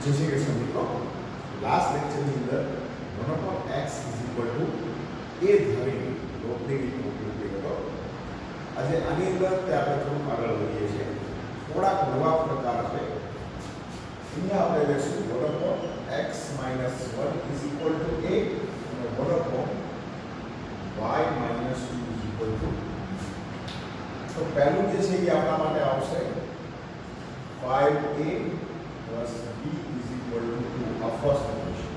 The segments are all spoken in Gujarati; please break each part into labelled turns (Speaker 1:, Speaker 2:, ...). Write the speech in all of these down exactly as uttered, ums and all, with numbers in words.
Speaker 1: જય શ્રી કૃષ્ણ મિત્રો. લાસ્ટ લેક્ચરની અંદર one upon x is equal to a ધારીને લોપની રીતનો ઉપયોગ કર્યો હતો. આજે આની અંદર તે આપણે થોડું આગળ વધીએ છીએ. થોડાક નવા પ્રકાર છે. અહીંયા આપણે લેશું one upon x minus one is equal to a અને one upon y minus two is equal to. તો પહેલું જે છે એ આપણા માટે આવશે five a plus b is equal to two. Our first equation.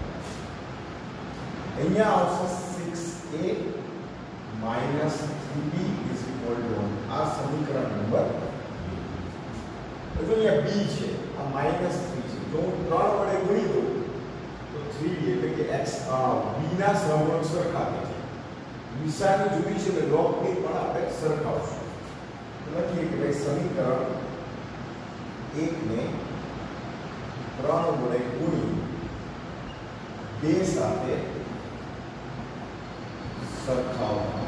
Speaker 1: અહીંયા આવશે six a minus three b is equal to one. આ સમીકરણ નંબર તો જો અહીંયા b છે, આ minus three છે. જો હું ત્રણ વડે ગુણી દઉં તો three b એટલે કે x b ના સહગુણક સરખા થાય છે. નિશાની જુદી છે એટલે log b પણ આપણે સરખાવશું. લખીએ કે ભાઈ સમીકરણ એક ને ત્રણ વડે ગુણી બે સાથે સરખાવવા.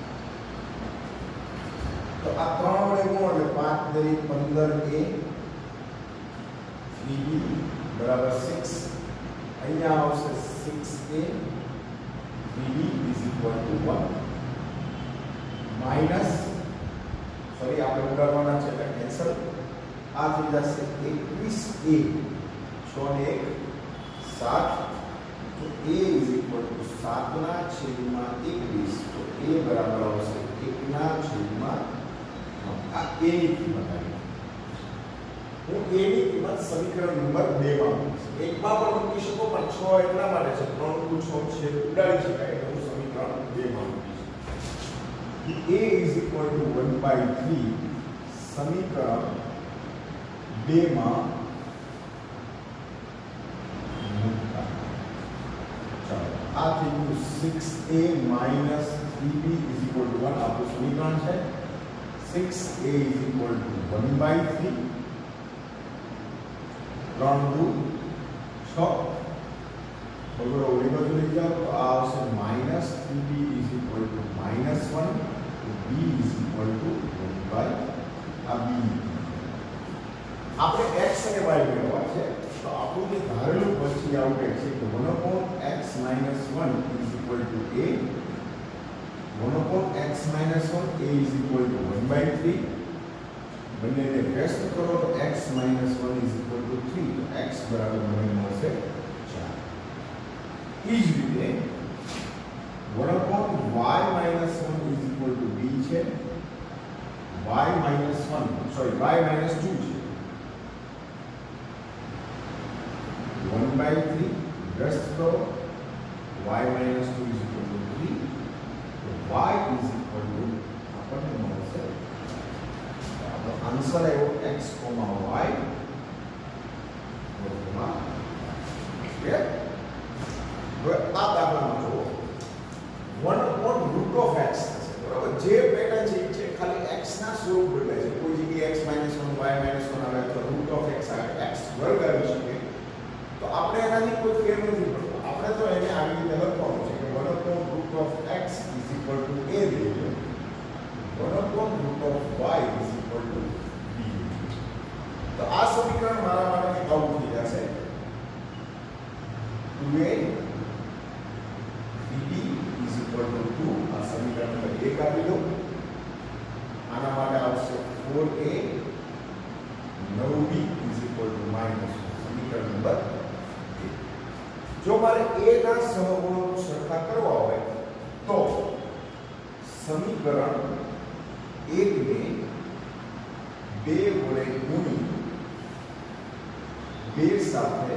Speaker 1: તો આ ત્રણ વડે ગુણો એટલે પાંચ તરી પંદર એ થ્રી બી બરાબર સિક્સ. અહીંયા આવશે six a three b is equal to one minus sorry આપણે ઉડાડવાના છે એટલે કેન્સલ. આ થઈ જશે એકવીસ એ છ ને એક સાત. તો a ઇઝ ઇક્વલ ટુ સાત ના છેદમાં એકવીસ. તો a બરાબર આવશે એક ના છેદમાં આ a ની કિંમત આવી. હું a ની કિંમત સમીકરણ નંબર બે માં મૂકીશ. એક માં પણ મૂકી શકો પણ છ એટલા માટે છે ત્રણ દુ છ છે ઉડાડી શકાય એટલે હું સમીકરણ બે માં મૂકીશ. a is equal to one by three સમીકરણ બે માં મૂકતા. ચાલો આ થઈ ગયું six a minus three b is equal to one. આપણું સમીકરણ છે six a is equal to one by three. ત્રણ દુ છ. બરોબર ઓલી બાજુ લઈ જાઓ તો આ આવશે minus three b is equal to minus one. તો b is equal to one by આ બી. આપણે x અને y મેળવવા છે. તો આપણું જે ધારેલું પછી આઉટેડ છે કે one upon x minus one is equal to a. One upon x minus one a is equal to one by three. બંનેને રેસ્ટ કરો તો x minus one is equal to three. તો x બરાબર મને મળશે ચાર. એ જ રીતે one upon y minus one is equal to b છે. y minus one sorry y minus two છે. one by three rest करो y minus two is equal to three. तो y is equal to अपन મળશે તો આન્સર આવ્યો x, y બરાબર. ક્લિયર? હવે આ દાખલામાં જુઓ one upon root of x થશે. બરાબર જે પેટર્ન છે છે ખાલી x ના સ્વરૂપ બદલાય છે. કોઈ જગ્યાએ x minus one y minus one આવે તો root of x આવે x વર્ગ આવી શકે. તો આપણે એનાથી કોઈ ફેર નથી પડતો. આપણે તો એને આવી રીતે લખવાનું છે કે one upon root of x is equal to a લઈએ. One upon root of y is equal to b. તો આ સમીકરણ મારા માટે આવું થઈ જશે two a b is equal to two. આ સમીકરણ નંબર એક આપી દો. આના માટે આવશે four a nine b is equal to minus. સમીકરણ નંબર જો મારે a ના સહગુણકો સરખા કરવા હોય તો સમીકરણ એક ને બે વડે ગુણી બે સાથે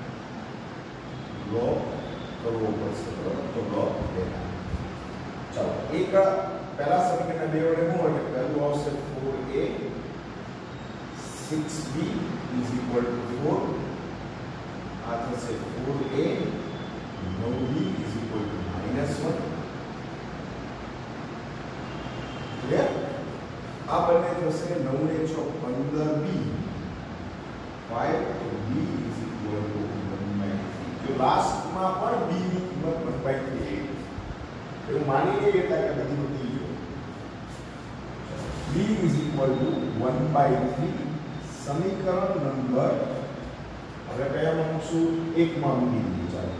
Speaker 1: log કરવો પડશે. તો log બે. ચાલો એક પહેલા સમીકરણ બે વડે ગુણો એટલે પહેલું આવશે four a six b is equal to four. આ થશે four a nine b is equal to minus one. Clear? આ બંને થશે નવ ને છ પંદર b. five to b is equal to one by three. જો લાસ્ટમાં પણ b ની કિંમત one by three એવું માની લઈએ એટલે કે બધી બધી જો b is equal to one by three. સમીકરણ નંબર હવે કયામાં મૂકશું? એક માં મૂકી દઈએ ચાલો.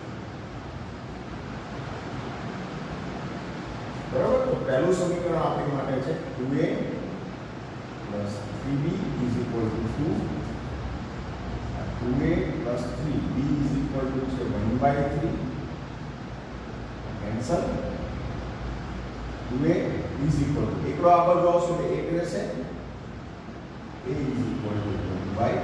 Speaker 1: બરાબર, તો પહેલું સમીકરણ આપણી માટે છે two a plus three b is equal to two. Two a plus three b is equal to છે one by three. Cancel. Two a is equal to એકડો આ બાજુ આવશે એટલે એક રહેશે. a is equal to one by.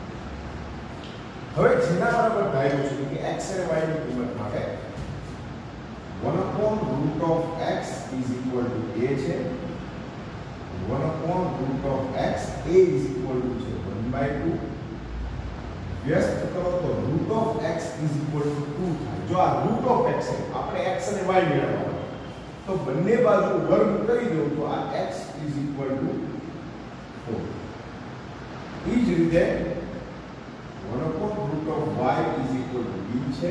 Speaker 1: હવે જેના બરાબર ધાર્યું છે કે x અને y ની કિંમત માટે one upon root of x is equal to a છે. one upon root of x a is equal to છે one by two. વ્યસ્ત કરો તો root of x is equal to two થાય. જો આ root of x છે આપણે x અને y મેળવવા તો બંને બાજુ વર્ગ કરી દો તો આ x is equal to four. એ જ રીતે one upon root of y is equal to b છે.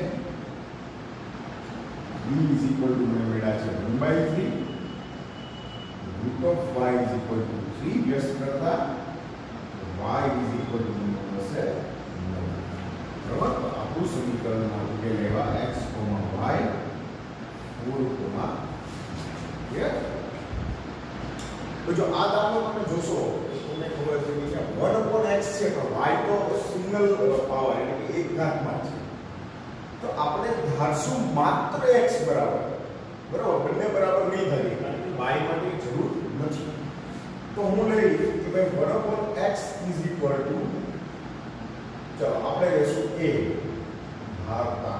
Speaker 1: b is equal to મને મળ્યા છે one by three. root of y is equal to three. વ્યસ્ત કરતા y is equal to મને મળશે nine. બરાબર, તો આપણું સમીકરણમાં ઉકેલ લેવા x, y four, ક્લિયર? તો જો આ દાખલો તમે જોશો તો તમને ખબર છે કે one upon x છે તો y તો સિંગલ પાવર એટલે કે એક ઘાતમાં છે. તો આપણે ધારશું માત્ર x બરાબર. બરાબર, બંને બરાબર નહીં થાય કારણ કે y માટે જરૂર નથી. તો હું લઈ કે ભાઈ one upon x is equal to ચલો આપણે લેશું a ધારતા.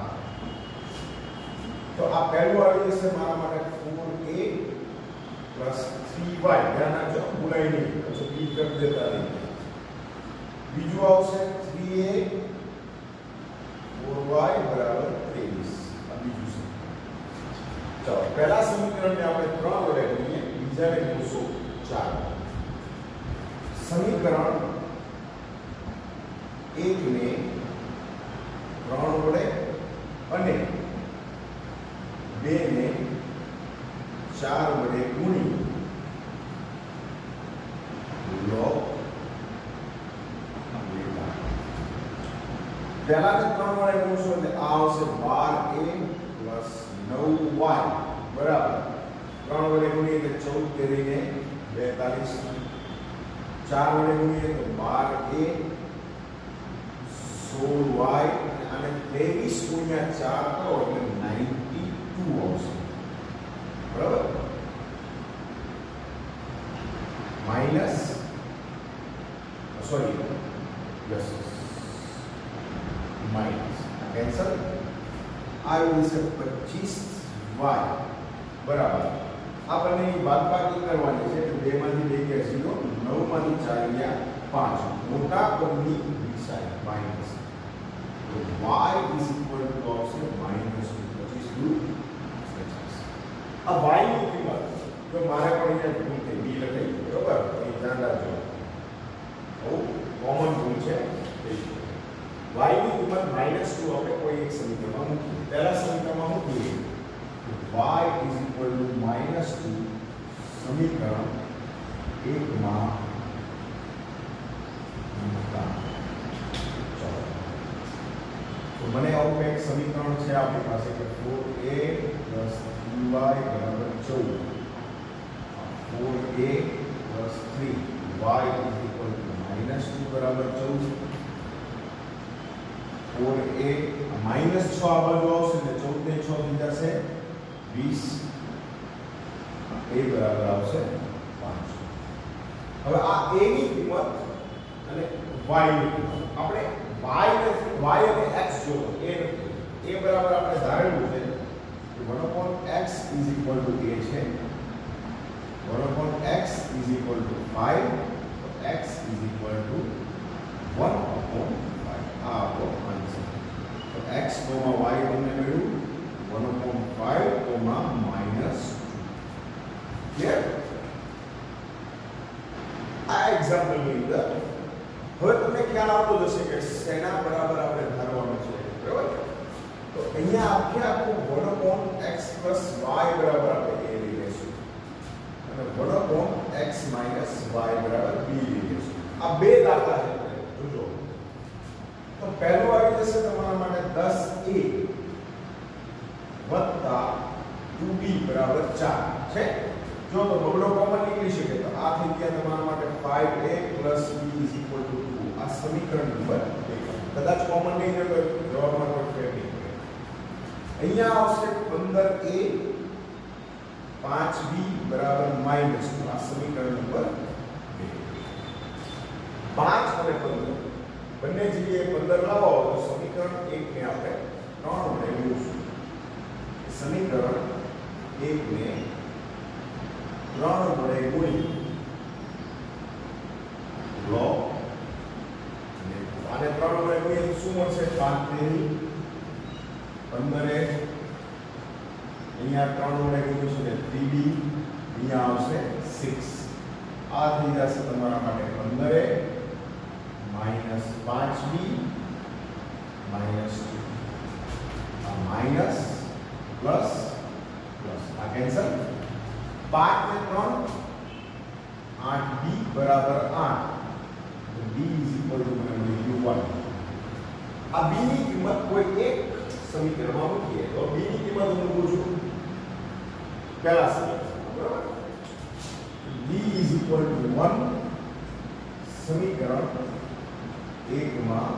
Speaker 1: તો આ પહેલું આવી જશે મારા માટે four a plus three y. ધ્યાન રાખજો ભૂલાય નહીં પછી બી કરી દેતા નહીં. બીજું આવશે three a four y બરાબર ત્રેવીસ. આ બીજું છે. ચલો પહેલા સમીકરણને આપણે ત્રણ વડે ગુણીએ, બીજાને ગુણશું ચાર. સમીકરણ એક ને ત્રણ વડે અને બે ને ચાર વડે ગુણી log લેતા. પહેલા ને ત્રણ વડે ગુણશો એટલે આ આવશે બાર a પ્લસ નવ y બરાબર. ત્રણ વડે ગુણીએ એટલે ચૌદ તેરીને બેતાલીસ. ચાર વડે ગુણીએ તો બાર a સોળ y અને ત્રેવીસ ગુણ્યા ચાર કરો એટલે નાઇન્ટી ટુ આવશે. બરાબર, minus sorry yes minus cancel. આવ્યું છે પચીસ વાય બરાબર. આ બંનેની બાદબાકી કરવાની છે તો બે માંથી બે ગયા ઝીરો, નવ માંથી ચાર ગયા પાંચ. મોટા પદની દિશા માઇનસ તો y is equal to આવશે માઇનસ પચીસ દુ પચાસ. આ y ની કિંમત જો મારે પણ અહીંયા ભૂલ થઈ બી લખાઈ બરોબર, એ ધ્યાન રાખજો. બહુ કોમન ભૂલ છે. y ની કિંમત માઇનસ ટુ આપણે કોઈ એક સમીકરણમાં મૂકીએ. પહેલા સમીકરણમાં મૂકીએ y is equal to minus two. સમીકરણ એક માં મૂકતા. ચાલો તો મને આવું એક સમીકરણ છે આપણી પાસે કે four a plus three y બરાબર ચૌદ. four a plus three y is equal to minus two બરાબર ચૌદ. four a minus છ આ બાજુ આવશે એટલે ચૌદ ને છ થઈ જશે વીસ. a બરાબર આવશે પાંચ. હવે આ a ની કિંમત અને y ની કિંમત આપણે y ને y અને x જો a a બરાબર આપણે ધારેલું છે કે one upon x is equal to a છે. one upon x is equal to five. તો x is equal to one upon five. આ આપણો આન્સર. તો x y તમને મળ્યું one upon five minus two. Clear? આ એક્ઝામ્પલ ની અંદર હવે તમને ખ્યાલ આવતો જશે કે શેના બરાબર આપણે ધારવાનું છે. બરાબર, તો અહીંયા આખે આખું one upon x plus y બરાબર આપણે a લઈ લઈશું અને one upon x minus y બરાબર b લઈ લઈશું. આ બે દાખલા છે જોજો. તો પહેલા જશે તમારા માટે દસ એ વત્તા ટુ બી બરાબર ચાર છે. જો તો બગડો કોમન નીકળી શકે તો આ થઈ ગયા તમારા માટે five a plus b is equal to two. આ સમીકરણ નંબર એક. કદાચ કોમન નહીં હોય તો જવાબમાં કોઈ ફેર નહીં પડે. અહીંયા આવશે પંદર એ પાંચ બી બરાબર માઇનસ ટુ. આ સમીકરણ નંબર બે. પાંચ અને પંદર બંને જગ્યાએ પંદર લાવો તો સમીકરણ એક ને આપણે ત્રણ વડે ગુણીશું. સમીકરણ એક ને ત્રણ વડે ગુણી લો અને ત્રણ વડે ગુણીએ તો શું મળશે? પાંચ તેરી પંદર એ અહીંયા ત્રણ વડે ગુણીશું એટલે થ્રી બી અહીંયા આવશે સિક્સ. આ થઈ જશે તમારા માટે પંદર એ માઇનસ પાંચ બી માઇનસ ટુ. આ માઇનસ પ્લસ પ્લસ આ કેન્સલ. પાંચ ને ત્રણ આઠ બી બરાબર આઠ. તો બી ઇઝ ઇક્વલ ટુ મને મળી ગયું વન. આ બી ની કિંમત કોઈ એક સમીકરણમાં મૂકીએ તો બી ની કિંમત હું મૂકું છું પહેલા સમીકરણમાં, બરાબર. B is equal to one સમીકરણ એક માં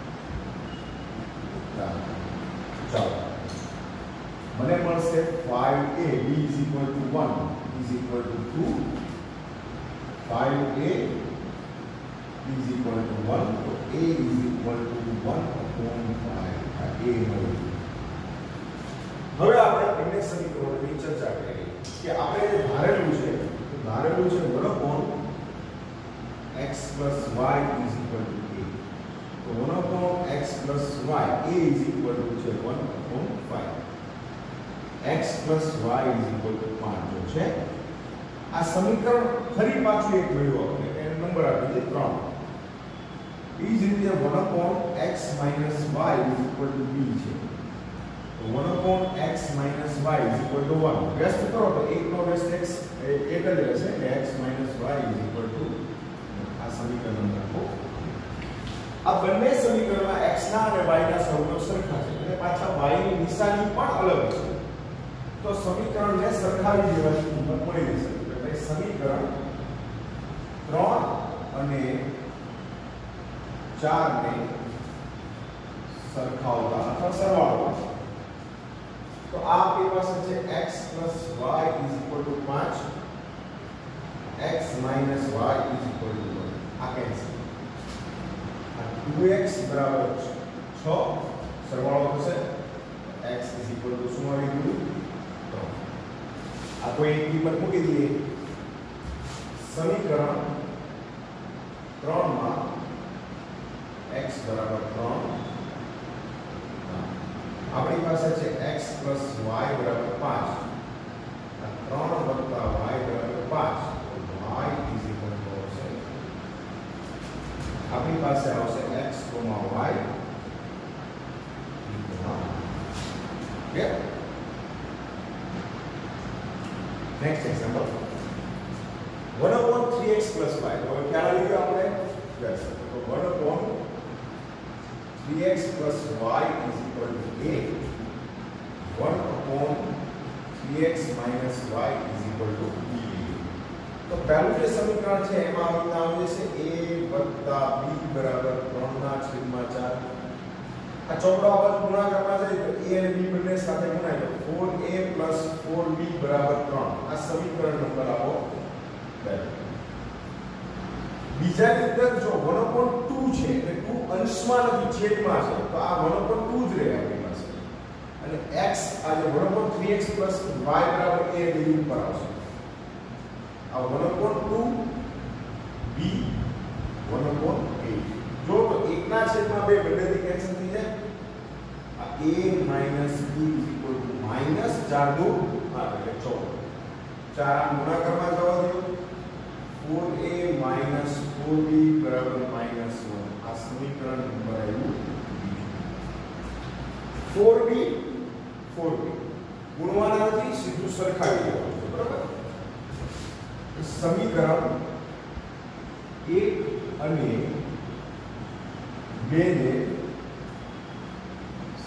Speaker 1: ચાલો મને મળશે five A b is equal to one is equal to two. ફાઈવ એ b is equal to one, તો a is equal to one upon five. આ a મળ્યું. હવે આપણે બંને સમીકરણોની ચર્ચા કરીએ કે આપણે જે ધારેલું છે તો ધારેલું છે one upon x plus y is equal to a. તો one upon x plus y, a is equal to છે one upon five. x plus y is equal to પાંચ જો છે. આ સમીકરણ ફરી પાછું એક જોયું આપણે એને નંબર આપી દે ત્રણ. એ જ રીતે one upon x minus y is equal to b છે. તો one upon x minus y is equal to one. વ્યસ્ત કરો તો એક નો વ્યસ્ત x એક જ રહેશે એટલે x minus y is equal to આ સમીકરણ લખો. આ બંને સમીકરણમાં x ના અને y ના સહગુણક સરખા છે અને પાછા y ની નિશાની પણ અલગ છે. તો સમીકરણને સરખાવી દેવાની કિંમત મળી જશે. એટલે સમીકરણ ત્રણ અને ચાર ને સરખાવતા અથવા સરવાળો તો આ આપણી પાસે છે x plus y is equal to પાંચ, x minus y is equal to one. આ કેન્સલ. આ ટુ એક્સ બરાબર છ સરવાળો થશે. x is equal to શું આવી ગયું? આ કોઈ એક કિંમત મૂકી દઈએ. સમીકરણ ત્રણ માં x બરાબર ત્રણ આપણી પાસે છે x plus y બરાબર પાંચ. આ ત્રણ વત્તા y બરાબર પાંચ. તો y is equal to આવશે આપણી પાસે આવશે x, y Okay. Next example. one upon three x plus y. तो क्या लिखा आपने? Yes. तो one upon three x plus y is equal to a. one upon three x minus y is equal to b. तो पहलू जो समीकरण है एમાં આવતા આવે છે a વત્તા b બરાબર ત્રણ ના છેદમાં ચાર. આ ચોકડો આપણે ગુણાકારમાં જાય તો a અને b બંને સાથે ગુણાય તો four a plus four b બરાબર ત્રણ. આ સમીકરણ નંબર આપો બે. બીજાની અંદર જો one upon two છે એટલે two અંશમાં નથી છેદમાં છે તો આ one upon two જ રહે આપણી પાસે. અને x આ જે one upon three x plus y બરાબર a ની ઉપર આવશે. આ one upon two b one upon eight. જો તો એક ના છેદમાં બે બંનેથી કેન્સલ થઈ જાય. આ a minus b is equal to minus ચાર દુ હા એટલે ચૌદ. ચાર આ ગુણાકારમાં જવા દો. four a minus four b બરાબર minus one. આ સમીકરણ નંબર આવ્યું four b four b ગુણવાના નથી સીધું સરખાવી દેવાનું છે બરાબર. સમીકરણ એક અને બે ને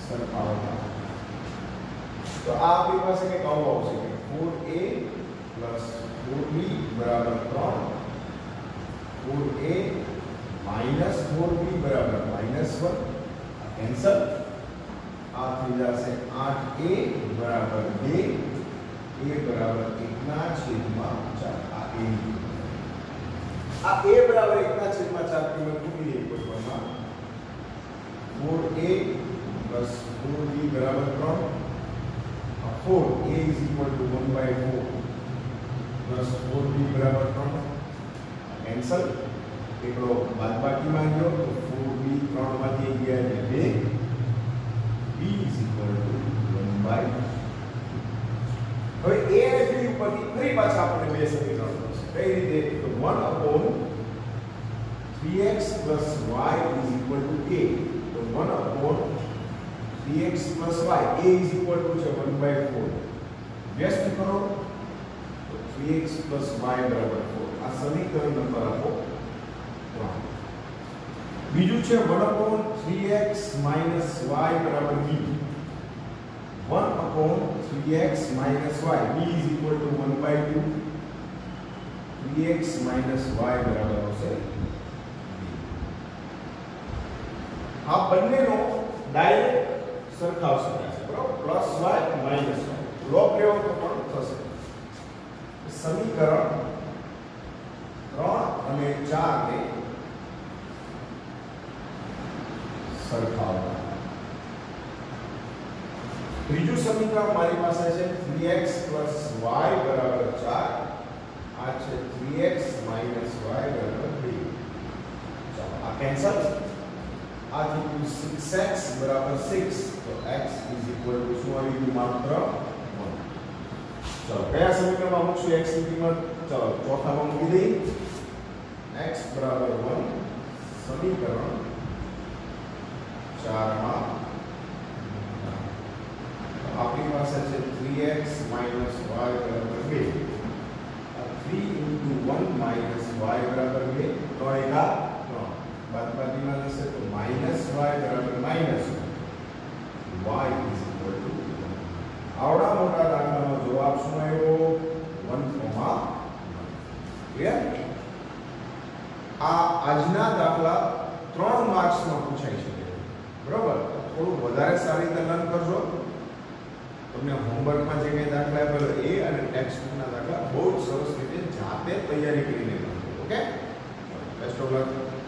Speaker 1: સરખાવવા તો આ આપણી પાસે કંઈક આવું આવશે કે four a plus four b બરાબર ત્રણ, four a minus four b બરાબર minus one, કેન્સલ. આ થઈ જશે આઠ a બરાબર બે, a બરાબર એક ના છેદમાં ચાર. આ a આ a બરાબર એક ના છેદમાં ચાર કિંમત મૂકી દઈએ ઇક્વેશનમાં. four a plus four b બરાબર ત્રણ. four a is equal to one by four plus four b બરાબર ત્રણ. કેન્સલ. એકડો બાદબાકીમાં ગયો તો four b ત્રણ માંથી ગયા એટલે બે. b is equal to one by. હવે a અને b ઉપરથી ફરી પાછા આપણે બે સમીકરણ મળશે. કઈ રીતે? તો one upon three x plus y is equal to a. તો one upon three x plus y, a is equal to છે one by four. વ્યસ્ત કરો તો three x plus y બરાબર four. આ સમીકરણ નંબર આપો ત્રણ. બીજું છે one upon three x minus y બરાબર b. one upon three x minus y, b is equal to one by two. three x minus y બરાબર આવશે. આ બંનેનો ડાયરેક્ટ સરખાવ શકાય છે, બરાબર? Plus y minus y log લેવો તો પણ થશે. સમીકરણ ત્રણ અને ચાર ને સરખાવવા. ત્રીજું સમીકરણ મારી પાસે છે three x plus y બરાબર ચાર. આ છે three x minus y બરાબર બે. ચાલો આ કેન્સલ. આ થઈ ગયું six x બરાબર six. તો x is equal to શું આવી ગયું? માત્ર one. ચાલો કયા સમીકરણમાં મૂકશું x ની કિંમત? ચાલો ચોથામાં મૂકી દઈએ. x બરાબર one. સમીકરણ ચાર માં આપણી પાસે છે three x minus y બરાબર બે. three into one minus y બરાબર બે. ત્રણ એકા ત્રણ. બાદબાકીમાં જશે તો minus y બરાબર minus y is equal to one. આવડા મોટા દાખલાનો જવાબ શું આવ્યો? one comma one. ક્લિયર? આ આજના દાખલા ત્રણ માર્ક્સમાં પૂછાઈ શકે, બરાબર? થોડું વધારે સારી રીતે લર્ન કરજો. તમને હોમવર્કમાં જે કંઈ દાખલા આપેલો એ અને ટેક્સ્ટબુકના દાખલા બહુ જ સરસ રીતે જાતે તૈયારી કરીને કરજો. Okay, best of luck.